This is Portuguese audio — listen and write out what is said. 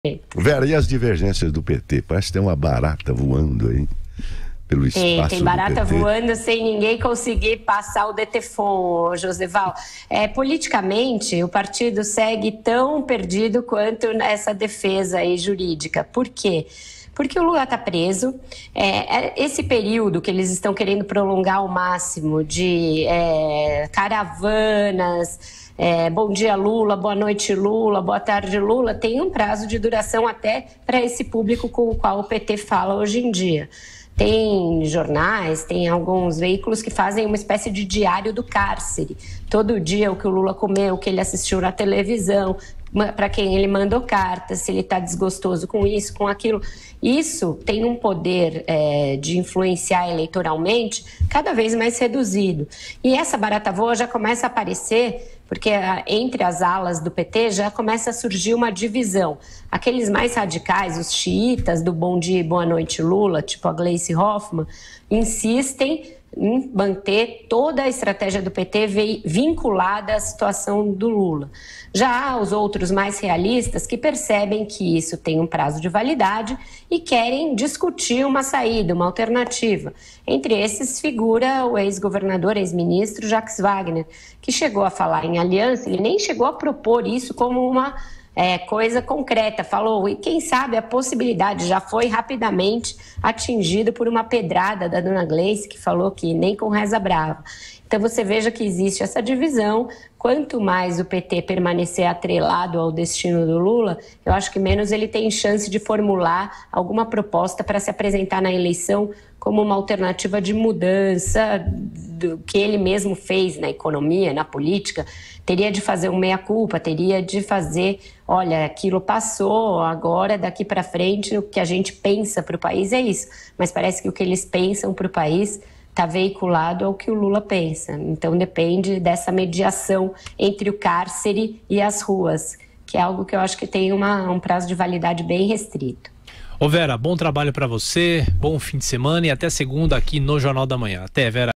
Vera, e as divergências do PT? Parece que tem uma barata voando aí pelo espaço Tem barata do PT. voando sem ninguém conseguir passar o DTFON, Joseval. Politicamente, o partido segue tão perdido quanto nessa defesa aí jurídica. Por quê? Porque o Lula está preso. Esse período que eles estão querendo prolongar ao máximo de caravanas, bom dia Lula, boa noite Lula, boa tarde Lula, tem um prazo de duração até para esse público com o qual o PT fala hoje em dia. Tem jornais, tem alguns veículos que fazem uma espécie de diário do cárcere. Todo dia o que o Lula comeu, o que ele assistiu na televisão, para quem ele mandou cartas, se ele está desgostoso com isso, com aquilo. Isso tem um poder de influenciar eleitoralmente cada vez mais reduzido. E essa barata voa já começa a aparecer porque entre as alas do PT já começa a surgir uma divisão. Aqueles mais radicais, os xiitas do bom dia e boa noite Lula, tipo a Gleice Hoffmann, insistem em manter toda a estratégia do PT vinculada à situação do Lula. Já há os outros mais realistas que percebem que isso tem um prazo de validade e querem discutir uma saída, uma alternativa. Entre esses figura o ex-governador, ex-ministro Jacques Wagner, que chegou a falar em aliança, ele nem chegou a propor isso como uma coisa concreta, falou, e quem sabe a possibilidade já foi rapidamente atingido por uma pedrada da dona Gleice, que falou que nem com reza brava. Então você veja que existe essa divisão. Quanto mais o PT permanecer atrelado ao destino do Lula, eu acho que menos ele tem chance de formular alguma proposta para se apresentar na eleição como uma alternativa de mudança do que ele mesmo fez na economia, na política. Teria de fazer um meia-culpa, teria de fazer, olha, aquilo passou, agora daqui para frente o que a gente pensa para o país é isso. Mas parece que o que eles pensam para o país está veiculado ao que o Lula pensa. Então depende dessa mediação entre o cárcere e as ruas, que é algo que eu acho que tem um prazo de validade bem restrito. Ô Vera, bom trabalho para você, bom fim de semana e até segunda aqui no Jornal da Manhã. Até, Vera.